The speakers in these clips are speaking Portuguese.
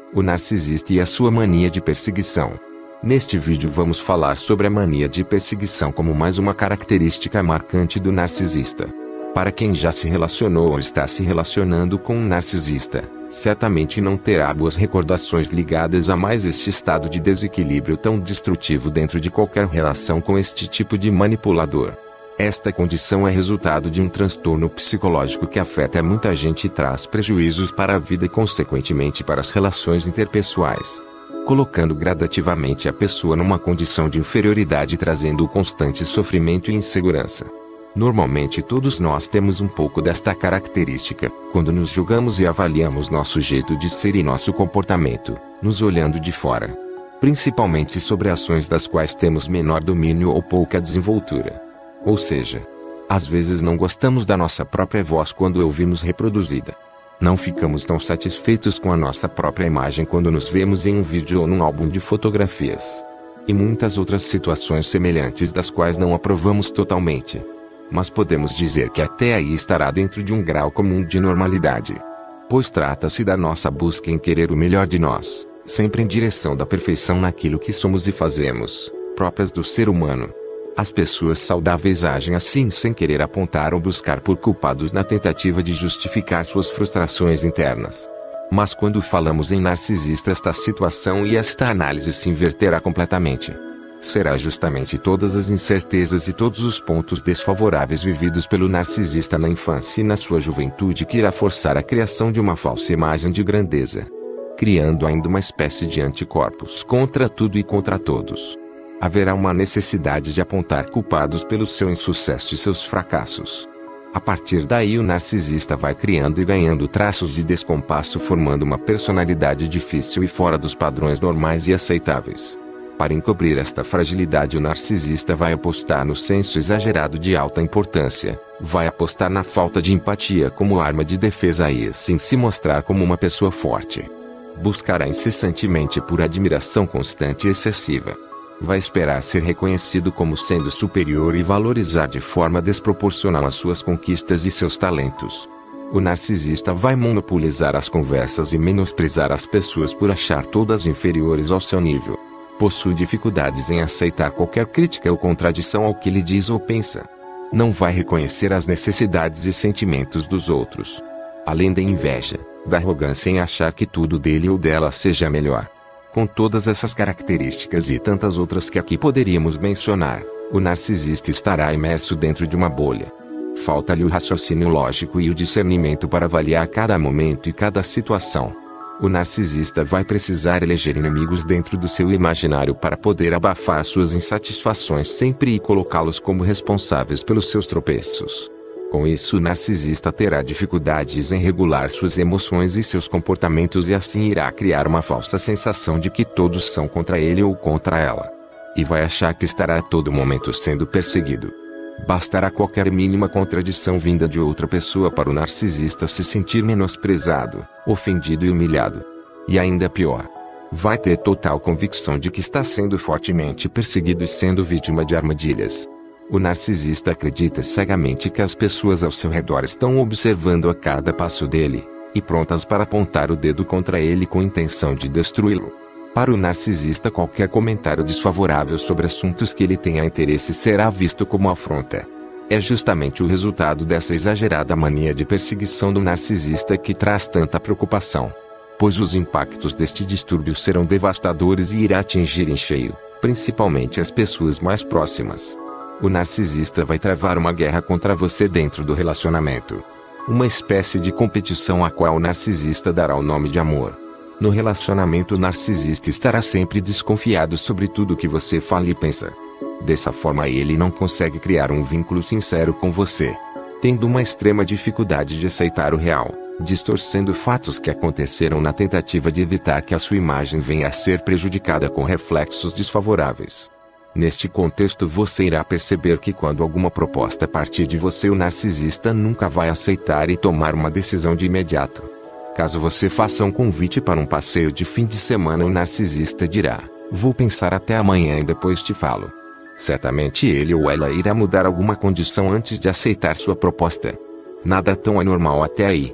O narcisista e a sua mania de perseguição. Neste vídeo vamos falar sobre a mania de perseguição como mais uma característica marcante do narcisista. Para quem já se relacionou ou está se relacionando com um narcisista, certamente não terá boas recordações ligadas a mais este estado de desequilíbrio tão destrutivo dentro de qualquer relação com este tipo de manipulador. Esta condição é resultado de um transtorno psicológico que afeta muita gente e traz prejuízos para a vida e consequentemente para as relações interpessoais, colocando gradativamente a pessoa numa condição de inferioridade e trazendo constante sofrimento e insegurança. Normalmente todos nós temos um pouco desta característica, quando nos julgamos e avaliamos nosso jeito de ser e nosso comportamento, nos olhando de fora. Principalmente sobre ações das quais temos menor domínio ou pouca desenvoltura. Ou seja, às vezes não gostamos da nossa própria voz quando a ouvimos reproduzida. Não ficamos tão satisfeitos com a nossa própria imagem quando nos vemos em um vídeo ou num álbum de fotografias. E muitas outras situações semelhantes das quais não aprovamos totalmente. Mas podemos dizer que até aí estará dentro de um grau comum de normalidade. Pois trata-se da nossa busca em querer o melhor de nós, sempre em direção da perfeição naquilo que somos e fazemos, próprias do ser humano. As pessoas saudáveis agem assim sem querer apontar ou buscar por culpados na tentativa de justificar suas frustrações internas. Mas quando falamos em narcisista, esta situação e esta análise se inverterá completamente. Será justamente todas as incertezas e todos os pontos desfavoráveis vividos pelo narcisista na infância e na sua juventude que irá forçar a criação de uma falsa imagem de grandeza, criando ainda uma espécie de anticorpos contra tudo e contra todos. Haverá uma necessidade de apontar culpados pelo seu insucesso e seus fracassos. A partir daí o narcisista vai criando e ganhando traços de descompasso, formando uma personalidade difícil e fora dos padrões normais e aceitáveis. Para encobrir esta fragilidade, o narcisista vai apostar no senso exagerado de alta importância, vai apostar na falta de empatia como arma de defesa e assim se mostrar como uma pessoa forte. Buscará incessantemente por admiração constante e excessiva. Vai esperar ser reconhecido como sendo superior e valorizar de forma desproporcional as suas conquistas e seus talentos. O narcisista vai monopolizar as conversas e menosprezar as pessoas por achar todas inferiores ao seu nível. Possui dificuldades em aceitar qualquer crítica ou contradição ao que ele diz ou pensa. Não vai reconhecer as necessidades e sentimentos dos outros. Além da inveja, da arrogância em achar que tudo dele ou dela seja melhor. Com todas essas características e tantas outras que aqui poderíamos mencionar, o narcisista estará imerso dentro de uma bolha. Falta-lhe o raciocínio lógico e o discernimento para avaliar cada momento e cada situação. O narcisista vai precisar eleger inimigos dentro do seu imaginário para poder abafar suas insatisfações sempre e colocá-los como responsáveis pelos seus tropeços. Com isso, o narcisista terá dificuldades em regular suas emoções e seus comportamentos e assim irá criar uma falsa sensação de que todos são contra ele ou contra ela. E vai achar que estará a todo momento sendo perseguido. Bastará qualquer mínima contradição vinda de outra pessoa para o narcisista se sentir menosprezado, ofendido e humilhado. E ainda pior, vai ter total convicção de que está sendo fortemente perseguido e sendo vítima de armadilhas. O narcisista acredita cegamente que as pessoas ao seu redor estão observando a cada passo dele, e prontas para apontar o dedo contra ele com intenção de destruí-lo. Para o narcisista, qualquer comentário desfavorável sobre assuntos que ele tenha interesse será visto como afronta. É justamente o resultado dessa exagerada mania de perseguição do narcisista que traz tanta preocupação. Pois os impactos deste distúrbio serão devastadores e irá atingir em cheio, principalmente as pessoas mais próximas. O narcisista vai travar uma guerra contra você dentro do relacionamento. Uma espécie de competição a qual o narcisista dará o nome de amor. No relacionamento, o narcisista estará sempre desconfiado sobre tudo que você fala e pensa. Dessa forma, ele não consegue criar um vínculo sincero com você, tendo uma extrema dificuldade de aceitar o real, distorcendo fatos que aconteceram na tentativa de evitar que a sua imagem venha a ser prejudicada com reflexos desfavoráveis. Neste contexto, você irá perceber que quando alguma proposta partir de você, o narcisista nunca vai aceitar e tomar uma decisão de imediato. Caso você faça um convite para um passeio de fim de semana, o narcisista dirá: "Vou pensar até amanhã e depois te falo." Certamente ele ou ela irá mudar alguma condição antes de aceitar sua proposta. Nada tão anormal até aí.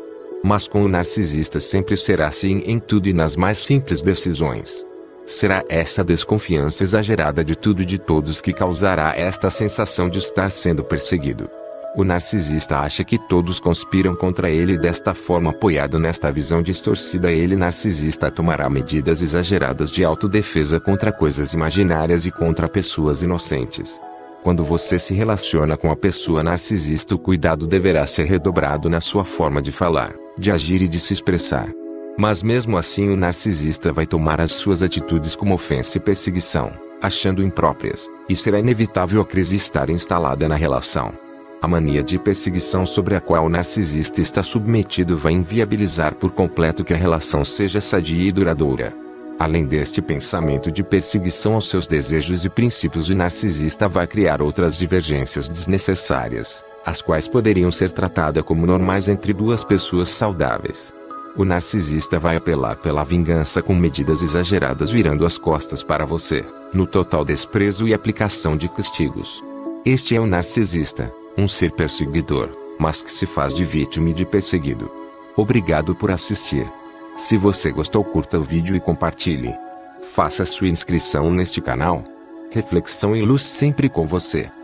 Mas com o narcisista sempre será assim em tudo e nas mais simples decisões. Será essa desconfiança exagerada de tudo e de todos que causará esta sensação de estar sendo perseguido. O narcisista acha que todos conspiram contra ele e desta forma, apoiado nesta visão distorcida, ele narcisista tomará medidas exageradas de autodefesa contra coisas imaginárias e contra pessoas inocentes. Quando você se relaciona com a pessoa narcisista, o cuidado deverá ser redobrado na sua forma de falar, de agir e de se expressar. Mas mesmo assim o narcisista vai tomar as suas atitudes como ofensa e perseguição, achando impróprias, e será inevitável a crise estar instalada na relação. A mania de perseguição sobre a qual o narcisista está submetido vai inviabilizar por completo que a relação seja sadia e duradoura. Além deste pensamento de perseguição aos seus desejos e princípios, o narcisista vai criar outras divergências desnecessárias, as quais poderiam ser tratadas como normais entre duas pessoas saudáveis. O narcisista vai apelar pela vingança com medidas exageradas, virando as costas para você, no total desprezo e aplicação de castigos. Este é o narcisista, um ser perseguidor, mas que se faz de vítima e de perseguido. Obrigado por assistir. Se você gostou, curta o vídeo e compartilhe. Faça sua inscrição neste canal. Reflexão e luz sempre com você.